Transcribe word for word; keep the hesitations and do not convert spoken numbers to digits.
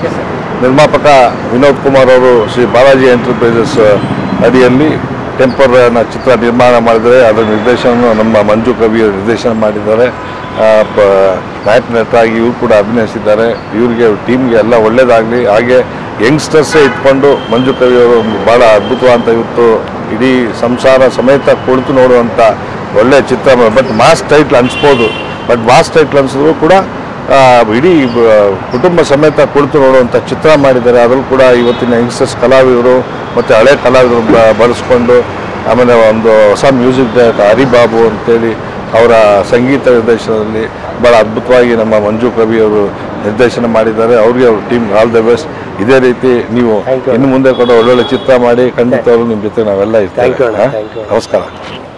ನಿರ್ಮಾಪಕ ವಿನೋದ್ ಕುಮಾರ್ ಅವರು ಶ್ರೀ ಬಾಲಾಜಿ ಎಂಟರ್ಪ್ರೈಸಸ್ ಅಡಿಯಲ್ಲಿ ಟೆಂಪರ್ ನ ಚಿತ್ರ ನಿರ್ಮಾಣ ಮಾಡಿದರೆ ಅದರ ನಿರ್ದೇಶನ ನಮ್ಮ ಮಂಜು ಕವಿ ನಿರ್ದೇಶನ ಮಾಡಿದ್ದಾರೆ. ನಾಯಕ ನಟರಾಗಿ ಇವರು ಕೂಡ ಅಭಿನಯಿಸಿದ್ದಾರೆ. ಇವರಿಗೆ ಟೀಮ್ಗೆ ಎಲ್ಲ ಒಳ್ಳೆಯದಾಗಲಿ. ಹಾಗೆ ಯಂಗ್ಸ್ಟರ್ಸೇ ಇಟ್ಕೊಂಡು ಮಂಜು ಕವಿಯವರು ಭಾಳ ಅದ್ಭುತವಾದಂಥ ಇವತ್ತು ಇಡೀ ಸಂಸಾರ ಸಮೇತ ಕುಳಿತು ನೋಡುವಂಥ ಒಳ್ಳೆಯ ಚಿತ್ರ. ಬಟ್ ಮಾಸ್ ಟೈಟ್ಲ್ ಅನಿಸ್ಬೋದು, ಬಟ್ ಮಾಸ್ ಟೈಟ್ಲ್ ಅನಿಸಿದ್ರು ಕೂಡ ಇಡೀ ಕುಟುಂಬ ಸಮೇತ ಕುಳಿತು ನೋಡುವಂಥ ಚಿತ್ರ ಮಾಡಿದ್ದಾರೆ. ಅದರಲ್ಲೂ ಕೂಡ ಇವತ್ತಿನ ಯಂಗ್ಸ್ಟರ್ಸ್ ಕಲಾವಿದರು ಮತ್ತು ಹಳೆ ಕಲಾವಿದರು ಬಳಸ್ಕೊಂಡು, ಆಮೇಲೆ ಒಂದು ಹೊಸ ಮ್ಯೂಸಿಕ್ ಡೈರೆಕ್ಟರ್ ಹರಿಬಾಬು ಅಂತೇಳಿ ಅವರ ಸಂಗೀತ ನಿರ್ದೇಶನದಲ್ಲಿ ಭಾಳ ಅದ್ಭುತವಾಗಿ ನಮ್ಮ ಮಂಜು ಕವಿಯವರು ನಿರ್ದೇಶನ ಮಾಡಿದ್ದಾರೆ. ಅವ್ರಿಗೆ ಅವ್ರ ಟೀಮ್ ಆಲ್ ದ ಬೆಸ್ಟ್. ಇದೇ ರೀತಿ ನೀವು ಇನ್ನು ಮುಂದೆ ಕೂಡ ಒಳ್ಳೊಳ್ಳೆ ಚಿತ್ರ ಮಾಡಿ ಖಂಡಿತವಾಗ್ಲೂ ನಿಮ್ಮ ಜೊತೆ ನಾವೆಲ್ಲ ಇರ್ತೀವಿ. ನಮಸ್ಕಾರ.